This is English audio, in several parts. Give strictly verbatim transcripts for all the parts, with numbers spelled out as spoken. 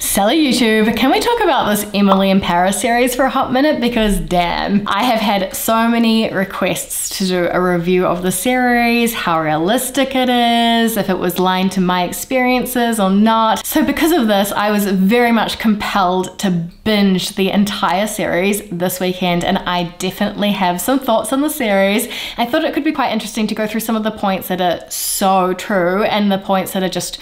Sally YouTube, can we talk about this Emily in Paris series for a hot minute? Because damn, I have had so many requests to do a review of the series, how realistic it is, if it was aligned to my experiences or not. So because of this, I was very much compelled to binge the entire series this weekend, and I definitely have some thoughts on the series. I thought it could be quite interesting to go through some of the points that are so true and the points that are just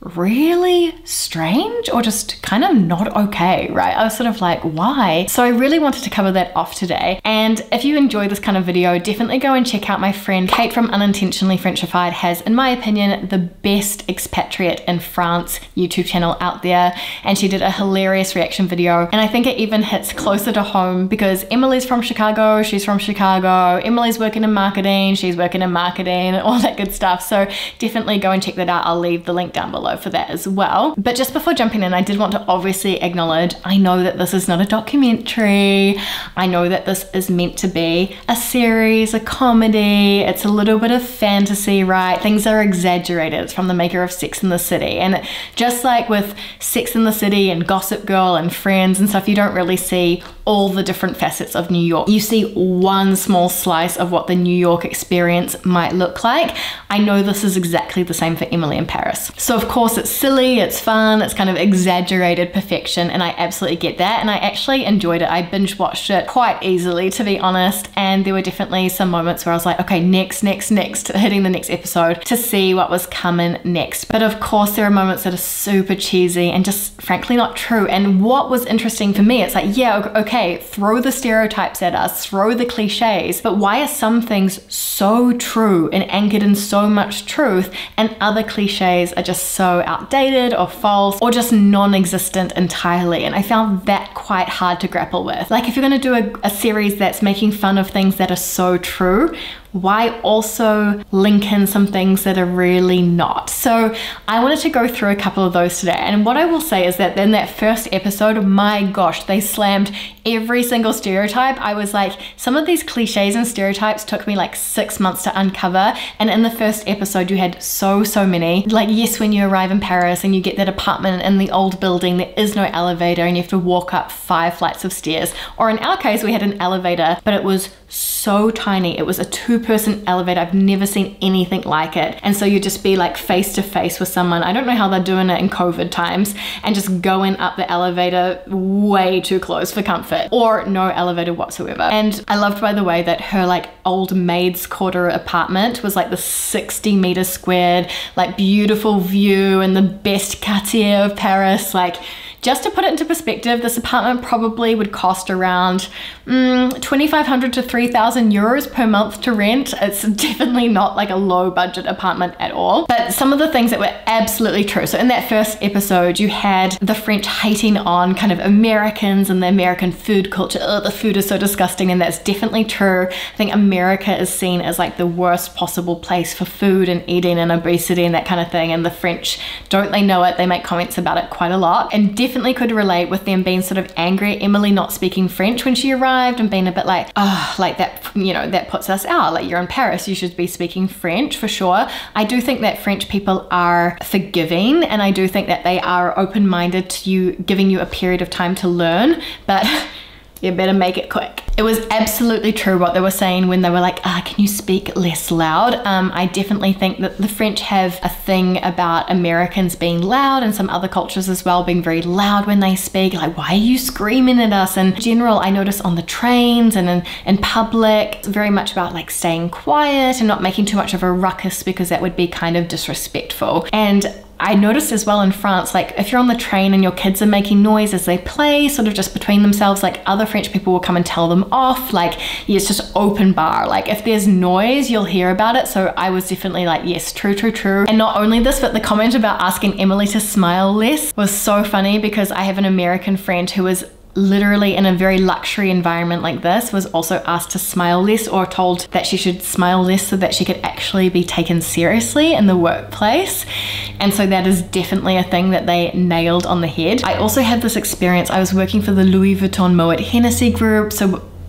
really strange or just kind of not okay, right? I was sort of like, why? So I really wanted to cover that off today. And if you enjoy this kind of video, definitely go and check out my friend Kate from Unintentionally Frenchified has, in my opinion, the best expatriate in France YouTube channel out there. And she did a hilarious reaction video. And I think it even hits closer to home because Emily's from Chicago, she's from Chicago, Emily's working in marketing, she's working in marketing, all that good stuff. So definitely go and check that out. I'll leave the link down below for that as well. But just before jumping in, I did want to obviously acknowledge, I know that this is not a documentary. I know that this is meant to be a series, a comedy. It's a little bit of fantasy, right? Things are exaggerated. It's from the maker of Sex and the City. And just like with Sex and the City and Gossip Girl and Friends and stuff, you don't really see all the different facets of New York. You see one small slice of what the New York experience might look like. I know this is exactly the same for Emily in Paris. So of course it's silly, it's fun, it's kind of exaggerated perfection, and I absolutely get that, and I actually enjoyed it. I binge watched it quite easily, to be honest, and there were definitely some moments where I was like, okay, next, next, next, hitting the next episode to see what was coming next. But of course there are moments that are super cheesy and just frankly not true. And what was interesting for me, it's like, yeah, okay, throw the stereotypes at us, throw the cliches, but why are some things so true and anchored in so much truth and other cliches are just so outdated or false or just non-existent entirely? And I found that quite hard to grapple with. Like, if you're going to do a, a series that's making fun of things that are so true, why also link in some things that are really not? So I wanted to go through a couple of those today. And what I will say is that in that first episode, my gosh, they slammed every single stereotype. I was like, some of these cliches and stereotypes took me like six months to uncover. And in the first episode, you had so, so many. Like, yes, when you arrive in Paris and you get that apartment in the old building, there is no elevator and you have to walk up five flights of stairs. Or in our case, we had an elevator, but it was so tiny. It was a two-person elevator. I've never seen anything like it. And so you'd just be like face to face with someone. I don't know how they're doing it in COVID times, and just going up the elevator way too close for comfort, or no elevator whatsoever. And I loved, by the way, that her like old maid's quarter apartment was like the sixty meters squared, like beautiful view and the best quartier of Paris. Like, just to put it into perspective, this apartment probably would cost around mm, twenty-five hundred to three thousand euros per month to rent. It's definitely not like a low budget apartment at all. But some of the things that were absolutely true. So in that first episode, you had the French hating on kind of Americans and the American food culture. Oh, the food is so disgusting, and that's definitely true. I think America is seen as like the worst possible place for food and eating and obesity and that kind of thing. And the French, don't they know it? They make comments about it quite a lot, and definitely Definitely could relate with them being sort of angry at Emily not speaking French when she arrived and being a bit like, oh, like that, you know, that puts us out. Like, you're in Paris, you should be speaking French for sure. I do think that French people are forgiving, and I do think that they are open-minded to you, giving you a period of time to learn, but you better make it quick. It was absolutely true what they were saying when they were like, ah, can you speak less loud? Um, I definitely think that the French have a thing about Americans being loud, and some other cultures as well being very loud when they speak. Like, why are you screaming at us? And in general, I notice on the trains and in, in public, it's very much about like staying quiet and not making too much of a ruckus, because that would be kind of disrespectful. And I noticed as well in France, like if you're on the train and your kids are making noise as they play, sort of just between themselves, like other French people will come and tell them off. Like, yeah, it's just open bar. Like, if there's noise, you'll hear about it. So I was definitely like, yes, true, true, true. And not only this, but the comment about asking Emily to smile less was so funny, because I have an American friend who was literally in a very luxury environment like this, was also asked to smile less, or told that she should smile less so that she could actually be taken seriously in the workplace. And so that is definitely a thing that they nailed on the head. I also had this experience. I was working for the Louis Vuitton Moet Hennessy group. So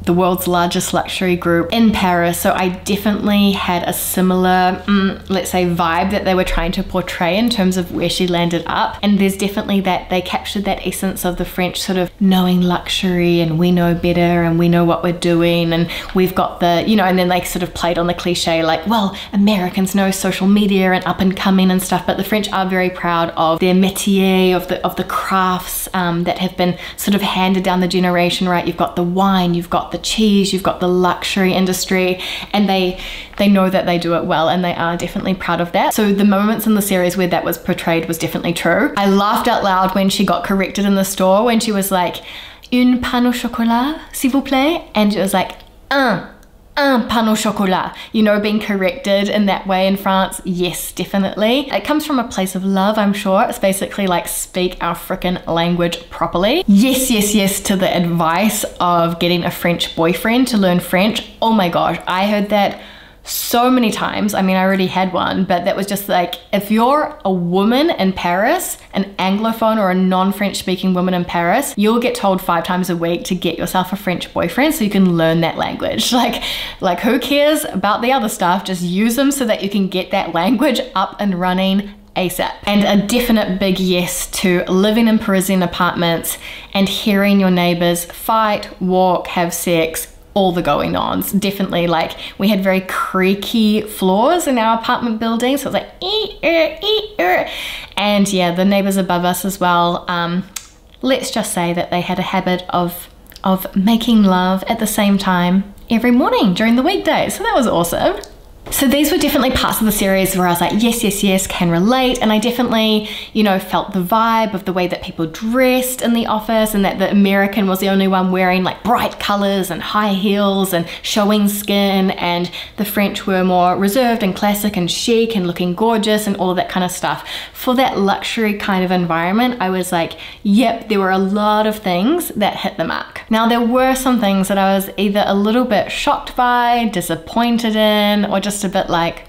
the world's largest luxury group in Paris. So I definitely had a similar, mm, let's say, vibe that they were trying to portray in terms of where she landed up. And there's definitely that they captured that essence of the French sort of knowing luxury, and we know better and we know what we're doing, and we've got the, you know, and then they sort of played on the cliche like, well, Americans know social media and up and coming and stuff, but the French are very proud of their métier, of the of the crafts um, that have been sort of handed down the generation, right? You've got the wine, you've got the cheese, you've got the luxury industry, and they they know that they do it well, and they are definitely proud of that. So the moments in the series where that was portrayed was definitely true. I laughed out loud when she got corrected in the store, when she was like, une pain au chocolat, s'il vous plaît, and it was like, un un pain au chocolat, you know, being corrected in that way in France. Yes, definitely. It comes from a place of love, I'm sure. It's basically like, speak our frickin' language properly. Yes, yes, yes to the advice of getting a French boyfriend to learn French. Oh my gosh, I heard that so many times. I mean, I already had one, but that was just like, if you're a woman in Paris, an Anglophone or a non-French speaking woman in Paris, you'll get told five times a week to get yourself a French boyfriend so you can learn that language. Like, like who cares about the other stuff? Just use them so that you can get that language up and running ASAP. And a definite big yes to living in Parisian apartments and hearing your neighbors fight, walk, have sex, all the going ons. Definitely, like, we had very creaky floors in our apartment building, so it was like ee, er, ee, er. And yeah, the neighbors above us as well, um let's just say that they had a habit of of making love at the same time every morning during the weekdays, so that was awesome. So these were definitely parts of the series where I was like, yes, yes, yes, can relate. And I definitely, you know, felt the vibe of the way that people dressed in the office, and that the American was the only one wearing like bright colors and high heels and showing skin, and the French were more reserved and classic and chic and looking gorgeous and all of that kind of stuff. For that luxury kind of environment, I was like, yep, there were a lot of things that hit the mark. Now, there were some things that I was either a little bit shocked by, disappointed in, or just a bit like,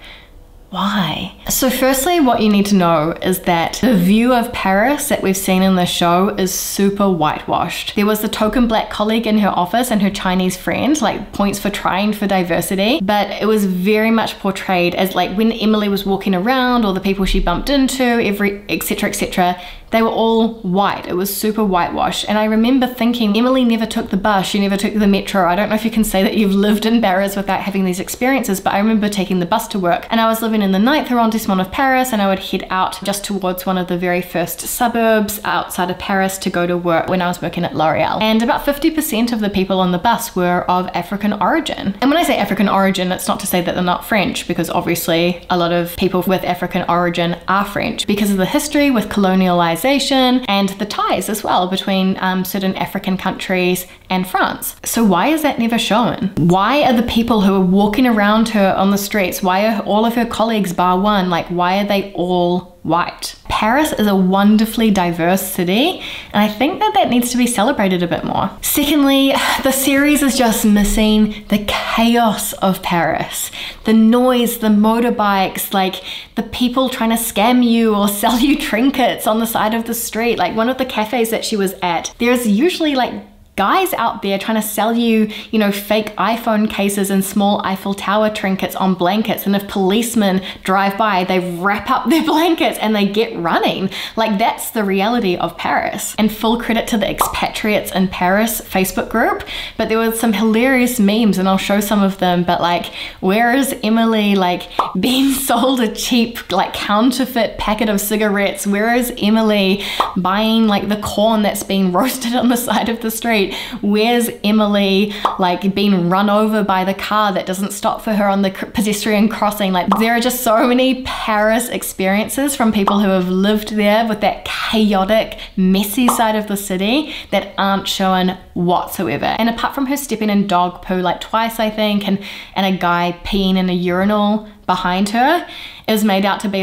why? So firstly, what you need to know is that the view of Paris that we've seen in the show is super whitewashed. There was the token black colleague in her office and her Chinese friend, like points for trying for diversity, but it was very much portrayed as like when Emily was walking around, or the people she bumped into, every etc etc, they were all white. It was super whitewashed. And I remember thinking, Emily never took the bus, she never took the metro. I don't know if you can say that you've lived in Paris without having these experiences, but I remember taking the bus to work, and I was living in the ninth arrondissement of Paris, and I would head out just towards one of the very first suburbs outside of Paris to go to work when I was working at L'Oreal. And about fifty percent of the people on the bus were of African origin. And when I say African origin, it's not to say that they're not French, because obviously a lot of people with African origin are French because of the history with colonialization and the ties as well between um, certain African countries and France. So why is that never shown? Why are the people who are walking around her on the streets, why are all of her colleagues bar one, like why are they all white? Paris is a wonderfully diverse city, and I think that that needs to be celebrated a bit more. Secondly, the series is just missing the chaos of Paris. The noise, the motorbikes, like the people trying to scam you or sell you trinkets on the side of the street. Like one of the cafes that she was at, there's usually like guys out there trying to sell you, you know, fake iPhone cases and small Eiffel Tower trinkets on blankets. And if policemen drive by, they wrap up their blankets and they get running. Like that's the reality of Paris. And full credit to the expatriates in Paris Facebook group. But there were some hilarious memes, and I'll show some of them. But like, where is Emily like being sold a cheap like counterfeit packet of cigarettes? Where is Emily buying like the corn that's being roasted on the side of the street? Where's Emily like being run over by the car that doesn't stop for her on the pedestrian crossing? Like there are just so many Paris experiences from people who have lived there with that chaotic, messy side of the city that aren't shown whatsoever. And apart from her stepping in dog poo like twice, I think, and, and a guy peeing in a urinal behind her, is made out to be like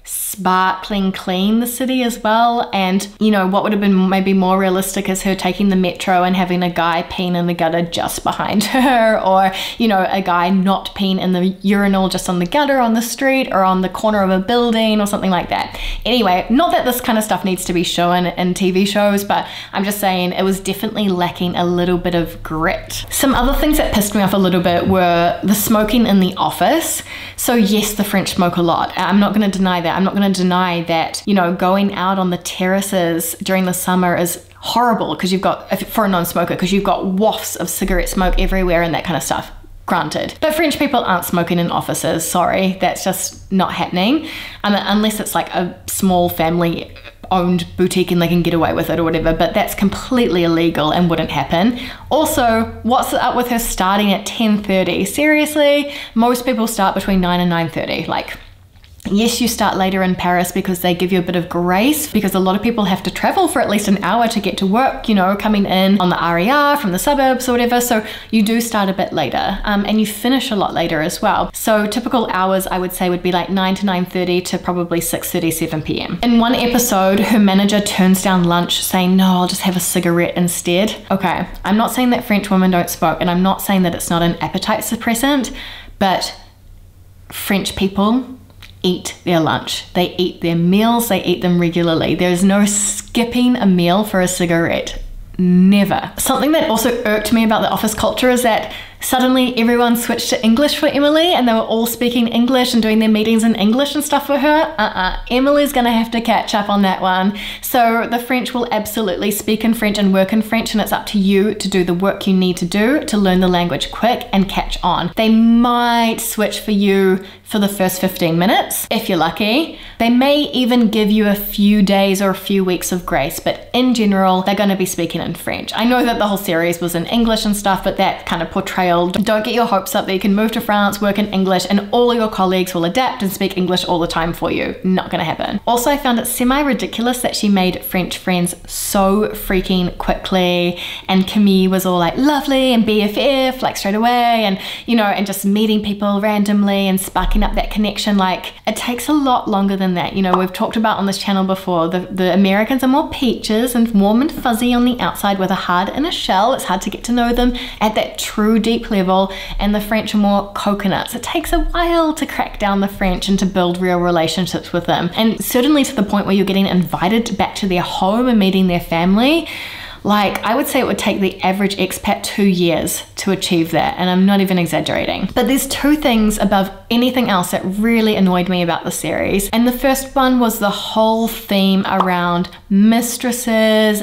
sparkling clean the city as well. And, you know, what would have been maybe more realistic is her taking the metro and having a guy peeing in the gutter just behind her, or, you know, a guy not peeing in the urinal just on the gutter on the street or on the corner of a building or something like that. Anyway, not that this kind of stuff needs to be shown in T V shows, but I'm just saying it was definitely lacking a little bit of grit. Some other things that pissed me off a little bit were the smoking in the office. So yes, the French smoke a lot. I'm not going to deny that. I'm not going to deny that, you know, going out on the terraces during the summer is horrible because you've got, for a non-smoker, because you've got wafts of cigarette smoke everywhere and that kind of stuff. Granted. But French people aren't smoking in offices. Sorry, that's just not happening. Um, unless it's like a small family owned boutique and they can get away with it or whatever, but that's completely illegal and wouldn't happen. Also, what's up with her starting at ten thirty? Seriously, most people start between nine and nine thirty. Like, yes, you start later in Paris because they give you a bit of grace, because a lot of people have to travel for at least an hour to get to work, you know, coming in on the R E R from the suburbs or whatever. So you do start a bit later, um, and you finish a lot later as well. So typical hours, I would say, would be like nine to nine thirty to probably six thirty, seven p m In one episode, her manager turns down lunch saying, no, I'll just have a cigarette instead. Okay, I'm not saying that French women don't smoke, and I'm not saying that it's not an appetite suppressant, but French people eat their lunch. They eat their meals, they eat them regularly. There's no skipping a meal for a cigarette. Never. Something that also irked me about the office culture is that suddenly everyone switched to English for Emily and they were all speaking English and doing their meetings in English and stuff for her. Uh-uh. Emily's gonna have to catch up on that one. So the French will absolutely speak in French and work in French, and it's up to you to do the work you need to do to learn the language quick and catch on. They might switch for you for the first fifteen minutes, if you're lucky. They may even give you a few days or a few weeks of grace, but in general, they're gonna be speaking in French. I know that the whole series was in English and stuff, but that kind of portrayal, don't get your hopes up that you can move to France, work in English, and all your colleagues will adapt and speak English all the time for you. Not gonna happen. Also, I found it semi-ridiculous that she made French friends so freaking quickly, and Camille was all like lovely and B F F like straight away, and you know, and just meeting people randomly and sparking up that connection. Like, it takes a lot longer than that. You know, we've talked about on this channel before, the, the Americans are more peaches and warm and fuzzy on the outside with a hard inner shell. It's hard to get to know them at that true deep level, and the French are more coconuts. It takes a while to crack down the French and to build real relationships with them, and certainly to the point where you're getting invited back to their home and meeting their family. Like, I would say it would take the average expat two years to achieve that, and I'm not even exaggerating. But there's two things above anything else that really annoyed me about the series. And the first one was the whole theme around mistresses,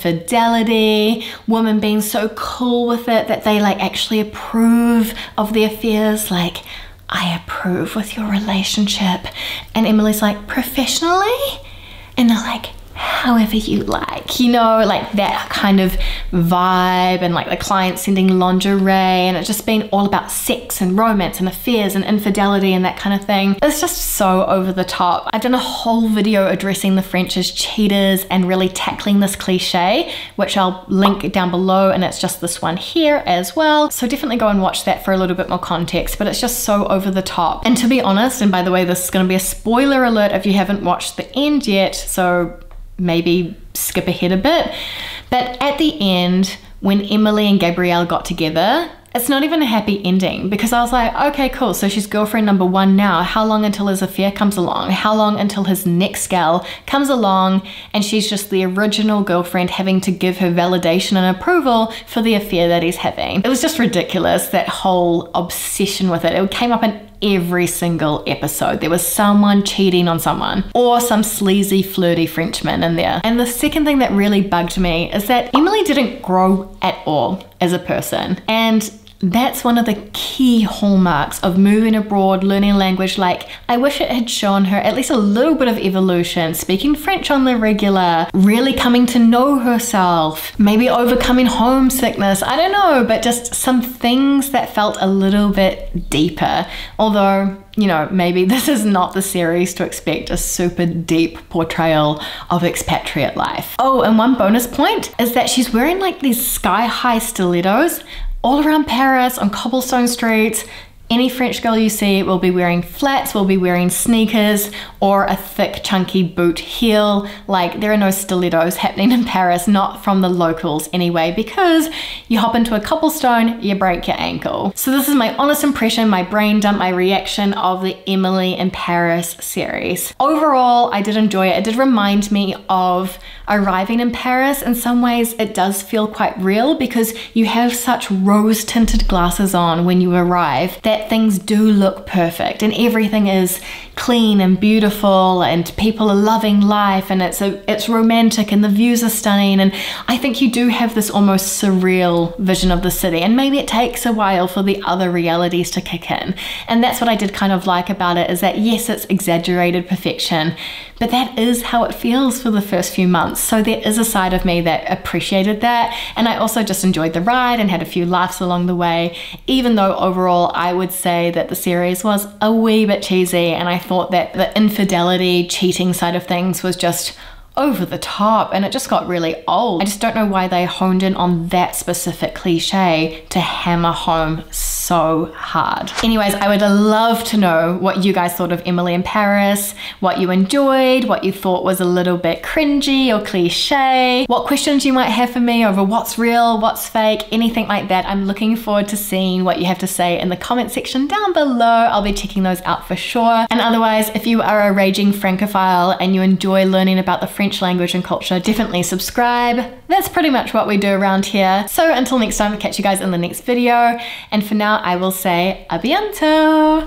infidelity, women being so cool with it that they like actually approve of the affairs. Like, I approve with your relationship. And Emily's like, professionally? And they're like, however you like, you know, like that kind of vibe, and like the client sending lingerie, and it just being all about sex and romance and affairs and infidelity and that kind of thing. It's just so over the top. I've done a whole video addressing the French as cheaters and really tackling this cliche, which I'll link down below, and it's just this one here as well. So definitely go and watch that for a little bit more context, but it's just so over the top. And to be honest, and by the way, this is going to be a spoiler alert if you haven't watched the end yet, so maybe skip ahead a bit. But at the end, when Emily and Gabrielle got together, it's not even a happy ending, because I was like, okay, cool. So she's girlfriend number one now. How long until his affair comes along? How long until his next gal comes along and she's just the original girlfriend having to give her validation and approval for the affair that he's having? It was just ridiculous, that whole obsession with it. It came up in every single episode. There was someone cheating on someone, or some sleazy, flirty Frenchman in there. And the second thing that really bugged me is that Emily didn't grow at all as a person. And that's one of the key hallmarks of moving abroad, learning a language. Like, I wish it had shown her at least a little bit of evolution, speaking French on the regular, really coming to know herself, maybe overcoming homesickness, I don't know, but just some things that felt a little bit deeper. Although, you know, maybe this is not the series to expect a super deep portrayal of expatriate life. Oh, and one bonus point is that she's wearing like these sky-high stilettos all around Paris on cobblestone streets. Any French girl you see will be wearing flats, will be wearing sneakers, or a thick chunky boot heel. Like, there are no stilettos happening in Paris, not from the locals anyway, because you hop into a cobblestone, you break your ankle. So this is my honest impression, my brain dump, my reaction of the Emily in Paris series. Overall, I did enjoy it. It did remind me of arriving in Paris. In some ways, it does feel quite real because you have such rose-tinted glasses on when you arrive that things do look perfect and everything is clean and beautiful and people are loving life and it's a it's romantic and the views are stunning, and I think you do have this almost surreal vision of the city, and maybe it takes a while for the other realities to kick in. And that's what I did kind of like about it, is that yes, it's exaggerated perfection, but that is how it feels for the first few months. So there is a side of me that appreciated that, and I also just enjoyed the ride and had a few laughs along the way, even though overall I would say that the series was a wee bit cheesy, and I thought that the infidelity, cheating side of things was just over the top and it just got really old. I just don't know why they honed in on that specific cliche to hammer home so hard. Anyways, I would love to know what you guys thought of Emily in Paris, what you enjoyed, what you thought was a little bit cringy or cliche, what questions you might have for me over what's real, what's fake, anything like that. I'm looking forward to seeing what you have to say in the comment section down below. I'll be checking those out for sure. And otherwise, if you are a raging Francophile and you enjoy learning about the French language and culture, definitely subscribe. That's pretty much what we do around here. So until next time, catch you guys in the next video. And for now, I will say a bientôt.